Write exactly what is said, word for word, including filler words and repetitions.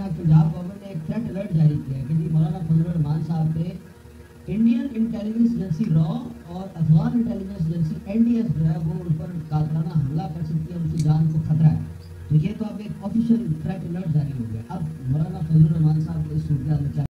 Haryana Punjab government ने एक threat alert जारी किया है कि जी मौलाना फजलुर रहमान साहब पे इंडियन इंटेलिजेंस एजेंसी रॉ और अफगान इंटेलिजेंस एजेंसी एनडीएस जो है वो उन पर कातलाना हमला कर सकती है, उनकी जान को खतरा है। तो ये तो अब एक ऑफिशियल थ्रेट अलर्ट जारी हो गया। अब मौलाना फजलुर रहमान साहब को इस सूरत में